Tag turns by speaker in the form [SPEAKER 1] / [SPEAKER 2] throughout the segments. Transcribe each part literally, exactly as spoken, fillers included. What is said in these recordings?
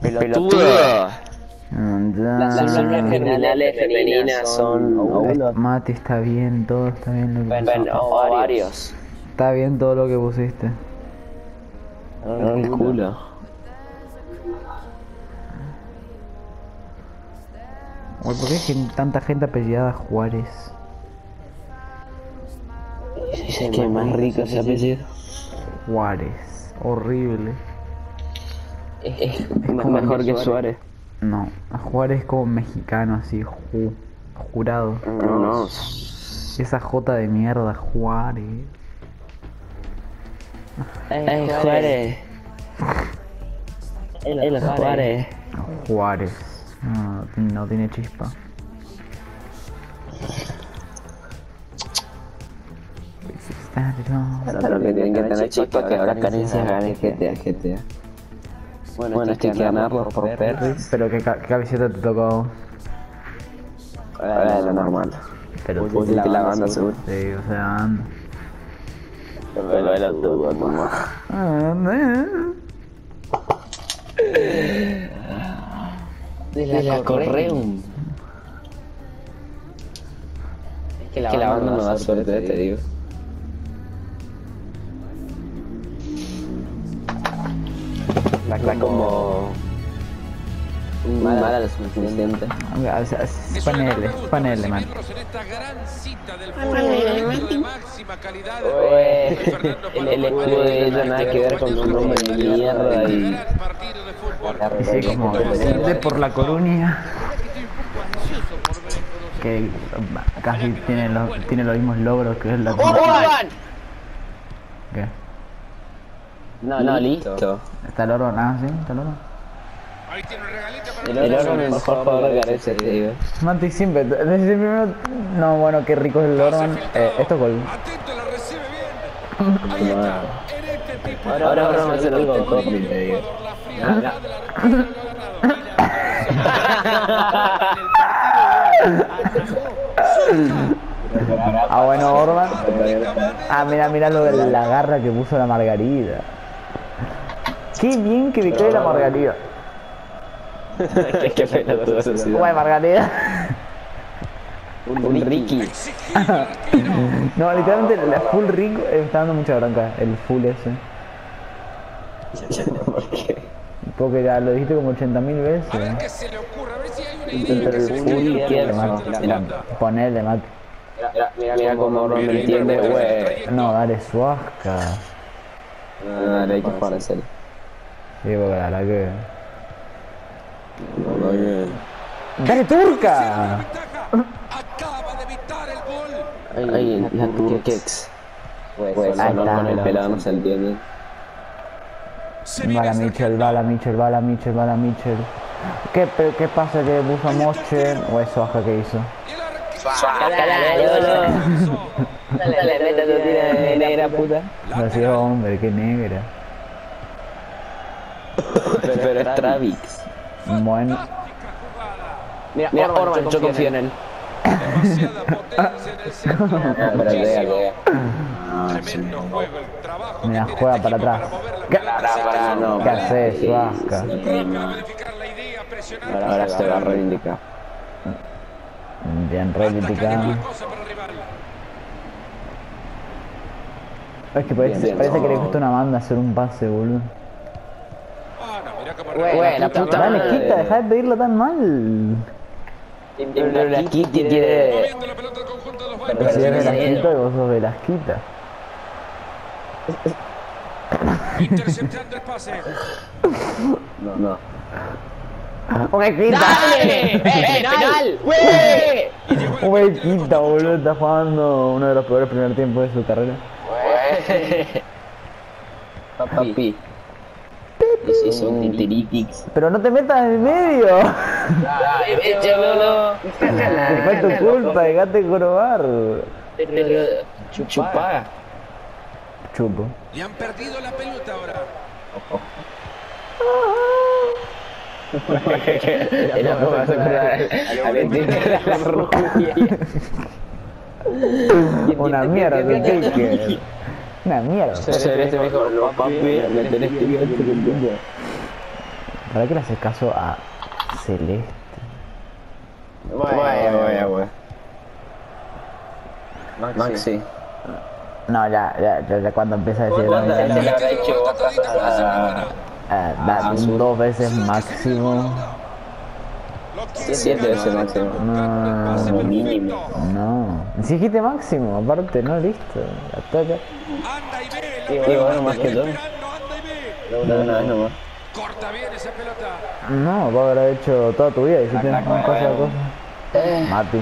[SPEAKER 1] Pelotudo.
[SPEAKER 2] Las células germinales femeninas son óvulos.
[SPEAKER 3] Mati, está bien, todo está bien. Lo que
[SPEAKER 2] Bueno, ovarios.
[SPEAKER 3] Está bien todo lo que pusiste.
[SPEAKER 2] No, el culo.
[SPEAKER 3] Uy, ¿por qué hay tanta gente apellidada Juárez?
[SPEAKER 2] Es que es más rico ese apellido.
[SPEAKER 3] Juárez, horrible.
[SPEAKER 2] Es, es, es mejor que Suárez.
[SPEAKER 3] No, Juárez es como mexicano, así, ju, jurado.
[SPEAKER 2] No, no.
[SPEAKER 3] Esa J de mierda, Juárez.
[SPEAKER 2] ¡Ey, Juárez! ¡El Juárez!
[SPEAKER 3] Juárez. No, no tiene chispa.
[SPEAKER 2] Pero que tienen que tener chispa que ahora carencias gane G T A, G T A. Bueno, bueno estoy que ganarlo por Perris.
[SPEAKER 3] Pero ¿qué, qué camiseta te tocó?
[SPEAKER 2] Ahora de lo normal.
[SPEAKER 3] Pero
[SPEAKER 2] tú la, la banda seguro.
[SPEAKER 3] Sí, o sea, anda.
[SPEAKER 2] Pero era tu mamá. De la Correum. Es que la, que la banda no da suerte, te digo. La, la como... Mala, mala lo suficiente.
[SPEAKER 3] Ponele, ponele, man.
[SPEAKER 2] El escudo de ella nada que ver con un nombre de mierda y...
[SPEAKER 3] Sí, como de por La Coruña. Que casi tiene los, tiene los mismos logros que es la Coruña. ¿Qué?
[SPEAKER 2] No, no, listo.
[SPEAKER 3] ¿Está el oro? Ah, sí, está el oro.
[SPEAKER 2] El oro es el mejor jugador de Gareth, te digo.
[SPEAKER 3] Mati siempre, desde el primero... No, bueno, qué rico es el oro. Eh, esto es gol.
[SPEAKER 2] Ahora, ahora vamos a hacer algo con Corny, te digo.
[SPEAKER 3] Ah, bueno, Orban. Ah, mira, mira lo de la garra que puso la Margarida. Qué bien que me cae la Margarida.
[SPEAKER 2] Qué pelotudo eso, sí.
[SPEAKER 3] Guay, Margarida.
[SPEAKER 2] Un, un Ricky.
[SPEAKER 3] No, literalmente la full Rico me está dando mucha bronca, el full ese.
[SPEAKER 2] ¿Por qué?
[SPEAKER 3] Porque ya lo dijiste como ochenta mil veces.
[SPEAKER 2] Pero el full tierno.
[SPEAKER 3] Ponele, Mati.
[SPEAKER 2] Mira, mira, mira cómo no me entiende, güey.
[SPEAKER 3] No, dale Suasca.
[SPEAKER 2] No, dale, hay que jugar en serio.
[SPEAKER 3] Sí, porque la verdad que...
[SPEAKER 2] No, no, que...
[SPEAKER 3] ¡Dale Turca!
[SPEAKER 2] Ay, la Turquex. Pues no con el pelado no se entiende.
[SPEAKER 3] Va la Mitchell, va la Mitchell, va la Mitchell, va la Mitchell. ¿Qué, qué pasa que puso Moche? ¿O es Suasca que hizo?
[SPEAKER 2] Suasca, dale, boludo. Dale, mete tu tira de negra, puta.
[SPEAKER 3] No sé, hombre, qué negra.
[SPEAKER 2] Pero es Travis.
[SPEAKER 3] Bueno.
[SPEAKER 2] Mira, mira Orban, yo confío en él.
[SPEAKER 3] Mira, juega para atrás. ¿Qué, ¿Qué haces, Suasca?
[SPEAKER 2] Ahora se va a reivindicar.
[SPEAKER 3] Bien reivindicado. Es que parece, parece que le costó una banda hacer un pase, boludo.
[SPEAKER 2] Güey, la puta
[SPEAKER 3] Dale,
[SPEAKER 2] madre.
[SPEAKER 3] quita, deja de pedirlo tan mal.
[SPEAKER 2] Pero la Kitty quiere...
[SPEAKER 3] Pero si es Velasquita y vos sos Velasquita.
[SPEAKER 4] Interceptando el pase.
[SPEAKER 2] No, no.
[SPEAKER 3] ¡Un Velasquita!
[SPEAKER 2] ¡Dale! ¡Eh, penal! ¡Wey!
[SPEAKER 3] Un Velasquita, boludo, está jugando uno de los peores primeros tiempos de su carrera.
[SPEAKER 2] Papi. Eso es un titiritix.
[SPEAKER 3] Pero no te metas en el medio.
[SPEAKER 2] Ay, échalo, no.
[SPEAKER 3] Fue tu culpa, dejate jorobar.
[SPEAKER 2] Chupá.
[SPEAKER 3] Chupo.
[SPEAKER 4] Le han perdido la pelota ahora.
[SPEAKER 2] Era como vas a acordar a la rubia.
[SPEAKER 3] Una mierda, que Una mierda.
[SPEAKER 2] Este me dijo, no papi, me tenés que ir al segundo.
[SPEAKER 3] ¿Verdad que le haces caso a Celeste?
[SPEAKER 2] Bueno, bueno, bueno. Maxi.
[SPEAKER 3] No, ya, ya, ya, ya cuando empieza a decir la
[SPEAKER 2] ¿Cuántas veces le habrá hecho Boca
[SPEAKER 3] eh, da,
[SPEAKER 2] a su-
[SPEAKER 3] dos veces máximo.
[SPEAKER 2] Siete veces máximo.
[SPEAKER 3] No,
[SPEAKER 2] Mínimo.
[SPEAKER 3] no. Si dijiste máximo, aparte, no, listo. Ya está, ya.
[SPEAKER 4] Anda y ve.
[SPEAKER 2] Sí,
[SPEAKER 4] La
[SPEAKER 2] bueno,
[SPEAKER 4] pelota
[SPEAKER 2] más
[SPEAKER 4] que
[SPEAKER 2] que
[SPEAKER 4] está
[SPEAKER 2] todo.
[SPEAKER 4] esperando, anda y ve.
[SPEAKER 2] Una, una vez nomás.
[SPEAKER 4] Corta bien esa pelota.
[SPEAKER 3] No, vos habrás hecho toda tu vida y hiciste
[SPEAKER 2] Acá,
[SPEAKER 3] una cosa de
[SPEAKER 2] bueno.
[SPEAKER 3] cosa.
[SPEAKER 2] Eh.
[SPEAKER 3] Mati.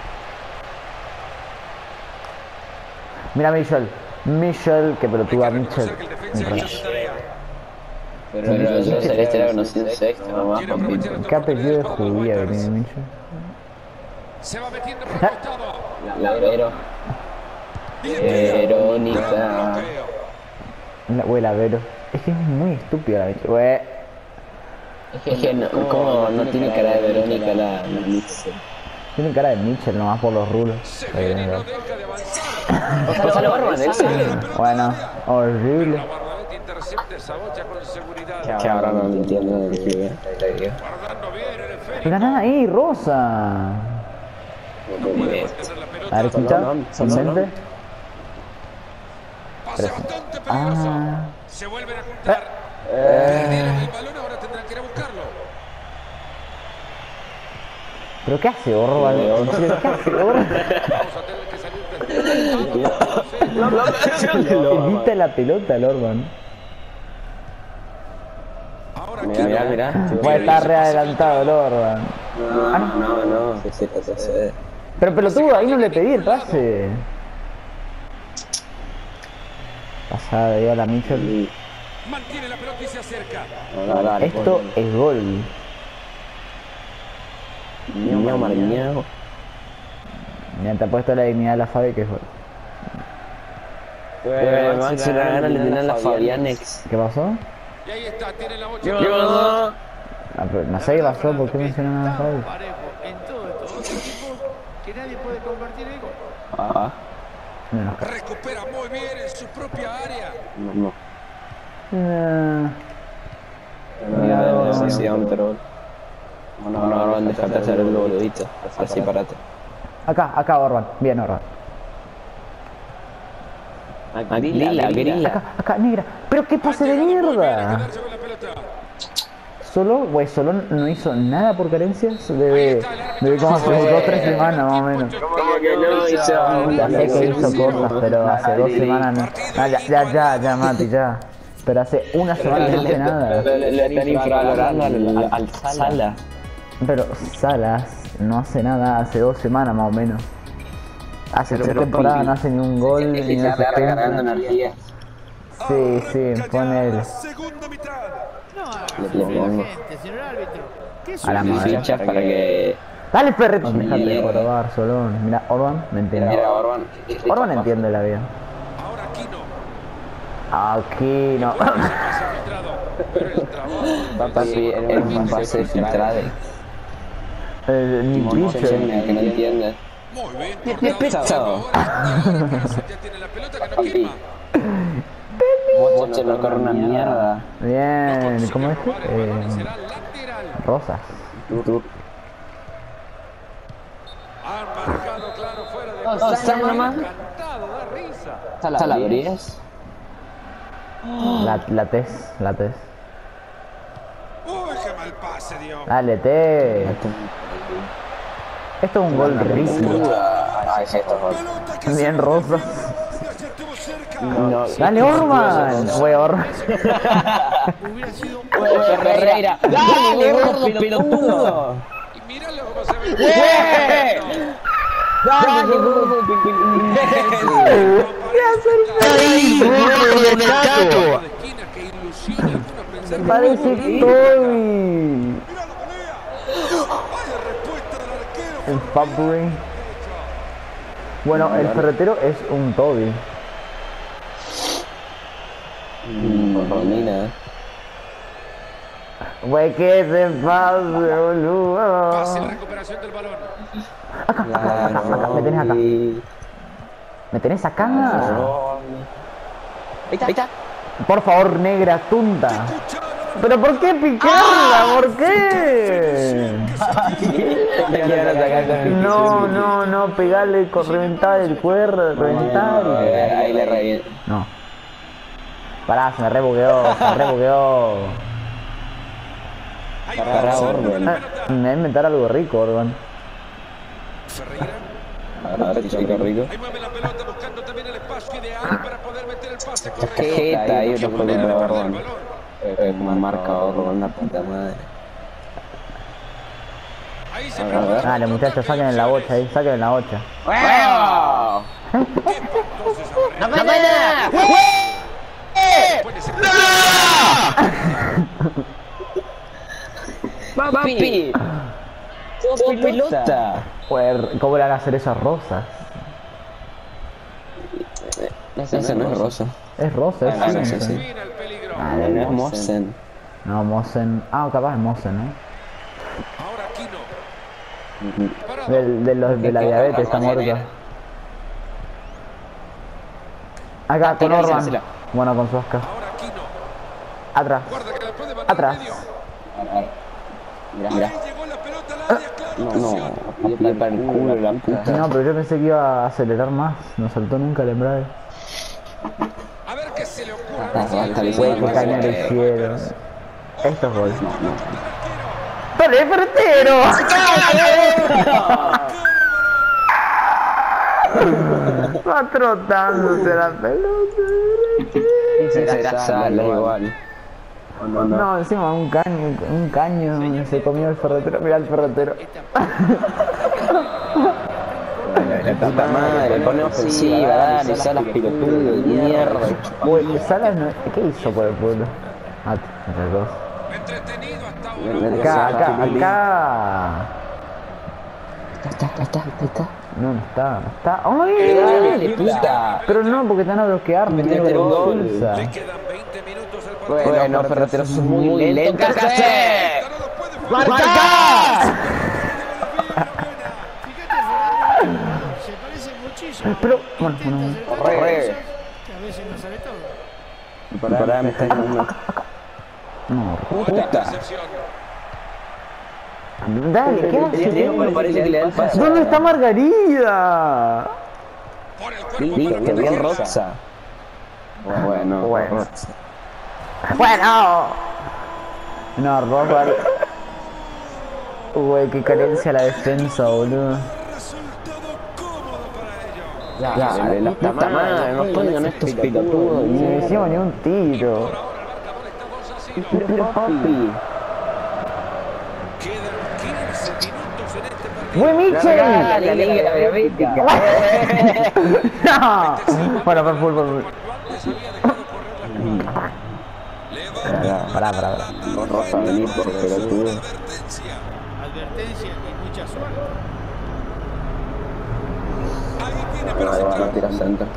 [SPEAKER 3] Mira Michel. Michel, que pelotuda Michel.
[SPEAKER 4] Reconocer que el defensa ha hecho su tarea.
[SPEAKER 2] Pero yo Celeste la conocí en sexto nomás,
[SPEAKER 4] Quiere aprovechar
[SPEAKER 2] papito.
[SPEAKER 4] esta
[SPEAKER 3] ¿Qué apellido de
[SPEAKER 4] oportunidad para
[SPEAKER 3] judía que
[SPEAKER 4] los
[SPEAKER 3] tiene
[SPEAKER 4] Wanderers.
[SPEAKER 3] Michel?
[SPEAKER 4] Se va metiendo por el costado.
[SPEAKER 2] La Vero.
[SPEAKER 4] Y le pega.
[SPEAKER 2] Verónica.
[SPEAKER 4] Gran bloqueo.
[SPEAKER 3] La, güey, la Vero. Es que es muy estúpida la Michel. Güey.
[SPEAKER 2] Es que no, como no tiene cara de Verónica la, la Mixer.
[SPEAKER 3] Tiene cara de Michel nomás por los rulos.
[SPEAKER 4] Se viene y no deja de avanzar.
[SPEAKER 2] Gonzalo Barman, ese.
[SPEAKER 3] Bueno, horrible.
[SPEAKER 4] La Guardalete intercepta esa bocha con seguridad.
[SPEAKER 2] Que ahora no entiendo el que
[SPEAKER 4] Guardando bien el esférico.
[SPEAKER 3] Ganá ahí, Rosa.
[SPEAKER 4] Puede mantener la pelota.
[SPEAKER 3] A ver, escucha. Mente.
[SPEAKER 4] Pase bastante peligroso.
[SPEAKER 3] Ah.
[SPEAKER 4] Se vuelven a juntar. Perdieron el balón, ahora tendrán que ir a buscarlo.
[SPEAKER 3] ¿Pero qué hace Orban? ¿Qué hace Orban?
[SPEAKER 4] Vamos a tener que salir del
[SPEAKER 3] Evita la pelota el Orban.
[SPEAKER 4] Ahora
[SPEAKER 2] Mirá, mirá.
[SPEAKER 3] Puede estar readelantado el Orban.
[SPEAKER 2] No, no, no. Sí, sí, sí, sí.
[SPEAKER 3] Pero pelotudo, ahí no le pedí el pase. Pasada de ahí a la Michel.
[SPEAKER 4] mantiene la pelota y se acerca.
[SPEAKER 2] No, dale,
[SPEAKER 3] Esto
[SPEAKER 2] pues.
[SPEAKER 3] es gol.
[SPEAKER 2] Miau, mariñao.
[SPEAKER 3] Ya te ha puesto la dignidad de la Fabi que es gol.
[SPEAKER 2] Eh, Maxi la gana, le tienen la Fabianex.
[SPEAKER 3] ¿Qué pasó?
[SPEAKER 4] Y ahí está, tiene la bocha.
[SPEAKER 2] ¿Qué pasó?
[SPEAKER 3] Ah, pero no sé qué pasó, ¿por qué mencionan a la Fabi?
[SPEAKER 1] Parejo en todo estos dos equipos que nadie puede convertir en gol.
[SPEAKER 2] Ah,
[SPEAKER 3] No.
[SPEAKER 4] Recupera muy bien en su propia área.
[SPEAKER 2] no, no.
[SPEAKER 3] Eh,
[SPEAKER 2] Mira, de negociación, pero... Bueno, no, Orban, déjate hacer el boludito. Así, parate.
[SPEAKER 3] Acá, acá Orban. Bien Orban.
[SPEAKER 2] Grila, grila.
[SPEAKER 3] Acá, acá, negra. Pero qué pase de
[SPEAKER 4] Muy bien a
[SPEAKER 3] mierda.
[SPEAKER 4] quedarse con la pelota.
[SPEAKER 3] Solo, güey, solo no hizo nada por carencias de, de como hace dos o tres semanas más o menos.
[SPEAKER 2] Como que no hizo...
[SPEAKER 3] Ya sé que hizo cosas, pero hace dos semanas no. Ah, ya, ya, ya, ya, Mati, ya. Pero hace una semana no hace nada.
[SPEAKER 2] Le, le están infravalorando al, al Sala.
[SPEAKER 3] Pero Salas no hace nada hace dos semanas más o menos. Hace tres
[SPEAKER 2] Pero
[SPEAKER 3] temporadas
[SPEAKER 2] Pipi,
[SPEAKER 3] no hace ni un gol ni
[SPEAKER 2] Y
[SPEAKER 3] un
[SPEAKER 2] se está recargando
[SPEAKER 3] asistente.
[SPEAKER 2] energía.
[SPEAKER 3] Sí, sí, pone el...
[SPEAKER 4] Segunda mitad.
[SPEAKER 1] No haga
[SPEAKER 2] Le
[SPEAKER 1] caso a la
[SPEAKER 2] pongo.
[SPEAKER 1] gente, señor árbitro. ¿Qué
[SPEAKER 3] A la
[SPEAKER 1] sucede?
[SPEAKER 3] madre.
[SPEAKER 2] Fichas para que...
[SPEAKER 3] Dale, perrito. Déjate de
[SPEAKER 2] mierda.
[SPEAKER 3] probar, Solón. Mira, Orban me entiende.
[SPEAKER 2] Mira, Orban.
[SPEAKER 3] Orban entiende la vida.
[SPEAKER 4] Ahora Aquino.
[SPEAKER 3] Aquí no.
[SPEAKER 4] Pase filtrado. Pero el trabajo.
[SPEAKER 2] Papi, era un pase filtrado.
[SPEAKER 3] Eh, ni
[SPEAKER 2] Mucho
[SPEAKER 3] bicho.
[SPEAKER 2] que no entiende.
[SPEAKER 4] Muy bien.
[SPEAKER 2] Qué
[SPEAKER 4] cortado.
[SPEAKER 2] pesado.
[SPEAKER 4] Ahora ya tiene la pelota que no
[SPEAKER 2] Papi.
[SPEAKER 4] quema.
[SPEAKER 2] Moche no corre una mierda.
[SPEAKER 3] Bien, ¿cómo es?
[SPEAKER 4] Jugar el balón y
[SPEAKER 3] Eh,
[SPEAKER 4] será lateral.
[SPEAKER 3] Rosas.
[SPEAKER 4] Han marcado claro fuera de
[SPEAKER 2] Oh,
[SPEAKER 4] juego.
[SPEAKER 2] ¿sale nomás?
[SPEAKER 4] Encantado, da risa.
[SPEAKER 2] ¿Salabrías?
[SPEAKER 3] La, la tes, la tes.
[SPEAKER 4] Uy, qué mal pase dio.
[SPEAKER 3] Dale, tes. Esto es un gol ridículo.
[SPEAKER 2] Ah, es esto.
[SPEAKER 4] Pelota que
[SPEAKER 3] Bien
[SPEAKER 4] se
[SPEAKER 3] rosa.
[SPEAKER 4] ya estuvo cerca.
[SPEAKER 2] No,
[SPEAKER 3] Dale, Orban. Güey, Orban.
[SPEAKER 1] Hubiera sido
[SPEAKER 2] Ferreira. Dale, gordo pelotudo.
[SPEAKER 4] Y míralo cómo se ve.
[SPEAKER 2] Dale, gordo pelotudo.
[SPEAKER 4] De esquina que ilusiona a algunos pensar que
[SPEAKER 3] Parece Toby.
[SPEAKER 4] mira la pelea. Vaya respuesta del arquero.
[SPEAKER 3] El Fabry. Bueno, el ferretero es un Toby.
[SPEAKER 2] Romina.
[SPEAKER 3] Güey, que se pase,
[SPEAKER 4] Pase
[SPEAKER 3] boludo.
[SPEAKER 4] la recuperación del balón.
[SPEAKER 3] Acá, acá, acá, acá, me tenés acá. ¿Me tenés acá?
[SPEAKER 2] Ahí está, ahí está.
[SPEAKER 3] Por favor, negra tunta.
[SPEAKER 4] Escucharon
[SPEAKER 3] ¿Pero por qué picarla? ¿Por qué? No, no, no, pegarle con reventar el cuerno, reventar.
[SPEAKER 2] Ahí le reviento.
[SPEAKER 3] No. Pará, se me rebugueó, se me rebugueó.
[SPEAKER 2] Para Orban.
[SPEAKER 3] Me voy a inventar algo rico, Orban.
[SPEAKER 4] Ferreira.
[SPEAKER 2] A ver si chico rico.
[SPEAKER 4] Ahí mueve la pelota buscando también el espacio ideal para poder meter el pase correcto.
[SPEAKER 2] Jeta, ahí otro juego de
[SPEAKER 4] El
[SPEAKER 2] Orban.
[SPEAKER 4] balón.
[SPEAKER 2] Eh, marca Orban, la puta madre.
[SPEAKER 4] Ahí se
[SPEAKER 2] A ver, a ver.
[SPEAKER 3] Dale, muchachos, saquen en la bocha ahí, saquen en la bocha.
[SPEAKER 2] ¡Wow!
[SPEAKER 4] Entonces ahora
[SPEAKER 2] ¡No pena!
[SPEAKER 4] puede ser.
[SPEAKER 2] ¡Papi! ¡Sos pelota!
[SPEAKER 3] Joder, ¿cómo le van a hacer eso a Rosas?
[SPEAKER 2] Esa no es Rosa.
[SPEAKER 3] Es Rosa,
[SPEAKER 2] Ah, no,
[SPEAKER 3] es
[SPEAKER 2] sí,
[SPEAKER 3] sí.
[SPEAKER 2] sí.
[SPEAKER 4] Mira el peligro.
[SPEAKER 3] Ah,
[SPEAKER 2] No, no es
[SPEAKER 3] no,
[SPEAKER 2] Mosen.
[SPEAKER 3] no, Mosen. Ah, capaz es Mosen, ¿eh?
[SPEAKER 4] Ahora Aquino. Parado.
[SPEAKER 3] Del, de, los, de la diabetes está muerto. Acá, con
[SPEAKER 2] Tirásela,
[SPEAKER 3] Orban.
[SPEAKER 2] tirásela.
[SPEAKER 3] Bueno, con su Oscar.
[SPEAKER 4] Ahora Aquino.
[SPEAKER 3] Atrás.
[SPEAKER 4] Guarda que la puede mandar
[SPEAKER 3] Atrás.
[SPEAKER 4] al medio.
[SPEAKER 2] Mira, mira.
[SPEAKER 4] Ahí llegó la pelota al área, clara
[SPEAKER 2] No,
[SPEAKER 4] ocasión.
[SPEAKER 2] no, pie para el culo, la puta.
[SPEAKER 3] No, pero yo pensé que iba a acelerar más. No saltó nunca el embrague.
[SPEAKER 4] A ver qué se le ocurre.
[SPEAKER 2] Ah, hasta el
[SPEAKER 3] Güey, qué
[SPEAKER 2] hueco.
[SPEAKER 3] caña le hicieron. Esto es gol. ¡Pero es vertero! Va trotándose la pelota.
[SPEAKER 2] Será sala igual. No, no.
[SPEAKER 3] No, encima un caño, un caño se comió el ferretero. Mirá el ferretero.
[SPEAKER 2] La puta madre, pone ofensiva, dale, Salas pilotudo, mierda.
[SPEAKER 3] Uy, Salas no... ¿Qué hizo por el pueblo? Ah, entre dos.
[SPEAKER 4] Entretenido hasta ahora.
[SPEAKER 3] Acá, acá, acá.
[SPEAKER 2] Está, está, está, está.
[SPEAKER 3] No, no está, no está. ¡Ay!
[SPEAKER 2] Dale, puta.
[SPEAKER 3] Pero no, porque te van a bloquear, me
[SPEAKER 2] Metete
[SPEAKER 3] tengo
[SPEAKER 2] un gol.
[SPEAKER 3] expulsa.
[SPEAKER 4] Le quedan veinte minutos al partido.
[SPEAKER 2] Bueno, Ferretero es muy lento. ¿Qué haces?
[SPEAKER 4] No lo puede
[SPEAKER 3] ¡Marca!
[SPEAKER 1] Se parece muchísimo.
[SPEAKER 3] Pero, bueno,
[SPEAKER 1] Intenta
[SPEAKER 3] bueno,
[SPEAKER 1] hacer
[SPEAKER 2] corre.
[SPEAKER 1] cosas que a veces no sale todo.
[SPEAKER 2] Pará, me está en una.
[SPEAKER 3] no.
[SPEAKER 2] Puta.
[SPEAKER 4] intercepción.
[SPEAKER 3] Dale, ¿qué haces?
[SPEAKER 2] Me parece que le da el pase.
[SPEAKER 3] ¿Dónde está Margarida?
[SPEAKER 4] Por el cuerpo
[SPEAKER 2] Digo,
[SPEAKER 4] para
[SPEAKER 2] que bien
[SPEAKER 4] protegerla.
[SPEAKER 2] Rosa. Bueno,
[SPEAKER 3] Bueno. Bueno. No, Rosa. Uy, qué carencia la defensa, boludo.
[SPEAKER 4] Resultado cómodo para ellos.
[SPEAKER 2] Ya, de la puta madre, no pongan estos pilotudos.
[SPEAKER 3] Si no hicimos ni un tiro.
[SPEAKER 4] Por ahora el marcador está dos a cero.
[SPEAKER 2] Pero, pero, papi.
[SPEAKER 4] Quedan quince minutos en este partido.
[SPEAKER 3] ¡Muy Michel!
[SPEAKER 2] La liga diabética.
[SPEAKER 3] No. Bueno, por full, por full.
[SPEAKER 4] Cuando antes había dejado correr la jugada. Levanta
[SPEAKER 3] Pará, pará, pará.
[SPEAKER 4] la
[SPEAKER 2] Rosa, vení por
[SPEAKER 4] una
[SPEAKER 2] pelotudo.
[SPEAKER 4] advertencia.
[SPEAKER 1] Advertencia y mucha suerte.
[SPEAKER 4] Ahí tiene
[SPEAKER 2] Pero
[SPEAKER 4] para
[SPEAKER 2] van a
[SPEAKER 4] centrar.
[SPEAKER 2] tirar centro.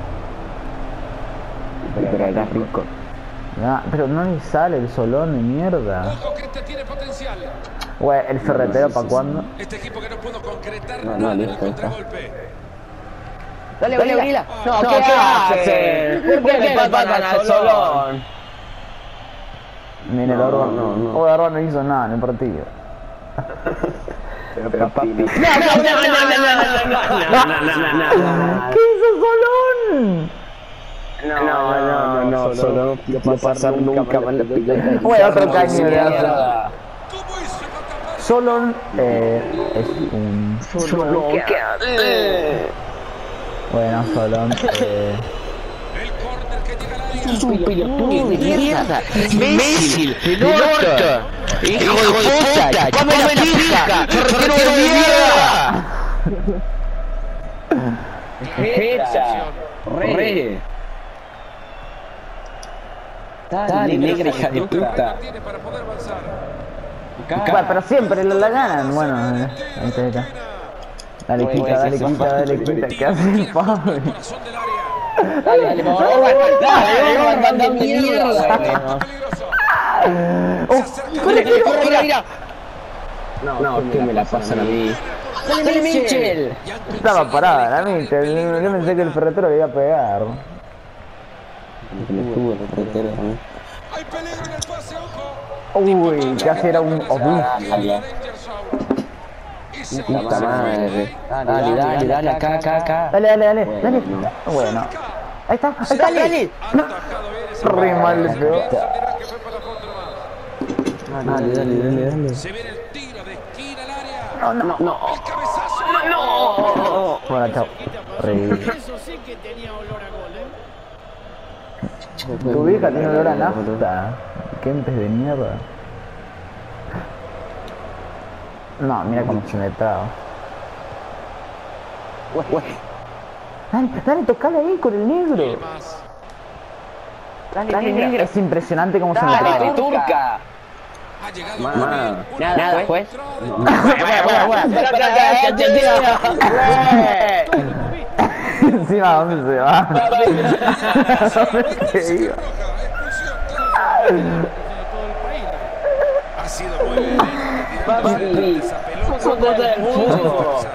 [SPEAKER 2] Pero era rico.
[SPEAKER 3] No, pero no le sale el solón de mierda.
[SPEAKER 4] Ojo que este tiene potencial.
[SPEAKER 3] Güey, el ferretero, ¿pa' cuándo?
[SPEAKER 4] Este equipo que no pudo concretar
[SPEAKER 2] No, no,
[SPEAKER 4] nada en el
[SPEAKER 2] listo, está.
[SPEAKER 4] contragolpe.
[SPEAKER 2] Dale, dale, Brila.
[SPEAKER 4] No,
[SPEAKER 2] ¿qué hacen? ¿Por qué le faltan al Solón?
[SPEAKER 3] Miren, el
[SPEAKER 2] No,
[SPEAKER 3] Orban.
[SPEAKER 2] no, no.
[SPEAKER 3] Oh, Orban no hizo nada en el partido.
[SPEAKER 2] Pero papi.
[SPEAKER 3] ¿Qué hizo Solón?
[SPEAKER 2] No, no, no, no, solo no quiero pasar nunca más la pelota.
[SPEAKER 3] Güey, otro caño le hace.
[SPEAKER 4] ¿Cómo hizo para tapar?
[SPEAKER 3] Solón eh, es un... Bueno, Solón. Eh,
[SPEAKER 4] El córner que llega al área.
[SPEAKER 2] Es un pelotudo de mierda. Imbécil, del orto. Hijo de puta, come la pija. Ferretero de mierda. Jeta. Re. Dale, negra hija de puta.
[SPEAKER 4] Tiene para poder avanzar.
[SPEAKER 3] bueno, pero siempre la, la ganan. Bueno, eh, ahí está, ahí está. Dale, quita, dale, quita, dale, quita. ¿Qué hace el Pablo?
[SPEAKER 4] Corazón del área.
[SPEAKER 2] Dale, dale, por favor. Dale, Orban, dale, mierda.
[SPEAKER 4] Peligroso.
[SPEAKER 3] ¡Oh!
[SPEAKER 2] Corre, corre, corre, mira. No, no, que me la pasan a mí. Dale, Michel.
[SPEAKER 3] Estaba parada la Michel. Yo pensé que el ferretero le iba a pegar.
[SPEAKER 4] Hay peligro en el pase, ojo.
[SPEAKER 3] Uy, casi era un obús.
[SPEAKER 2] Puta madre. Dale, dale, dale, acá, acá, acá.
[SPEAKER 3] Dale, dale, dale, dale. Bueno. Ahí está, ahí está, dale, dale. Re mal le pegó.
[SPEAKER 2] Dale, dale, dale, dale.
[SPEAKER 4] Se viene el tiro de esquina al área.
[SPEAKER 3] No, no, no.
[SPEAKER 4] El cabezazo.
[SPEAKER 3] No. Bueno, chao. Re.
[SPEAKER 1] Eso sí que tenía olor a gol, ¿eh?
[SPEAKER 3] Tu vieja tiene olor a nafta. Kempes de mierda. No, mira cómo se me traba. Dale, dale, tocale ahí con el negro.
[SPEAKER 2] Dale, dale, negro.
[SPEAKER 3] Es impresionante cómo se me
[SPEAKER 2] Dale,
[SPEAKER 3] traba.
[SPEAKER 2] turca.
[SPEAKER 4] Ha llegado
[SPEAKER 2] Man.
[SPEAKER 4] un
[SPEAKER 2] Nada, después.
[SPEAKER 3] Encima, ¿dónde se va? ¿Dónde se iba?
[SPEAKER 4] Ha sido muy bien. Esa
[SPEAKER 2] Cosa del mundo.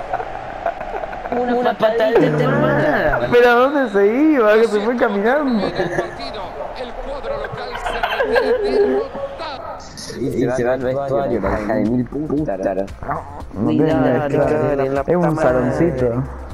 [SPEAKER 2] Una patada de temporada.
[SPEAKER 3] ¿Pero dónde se iba? Que se fue caminando.
[SPEAKER 4] el partido. El cuadro local se retira derrotado.
[SPEAKER 5] Y se va al vestuario, la hija de mil putas.
[SPEAKER 3] No tiene vestuario. Es un saloncito.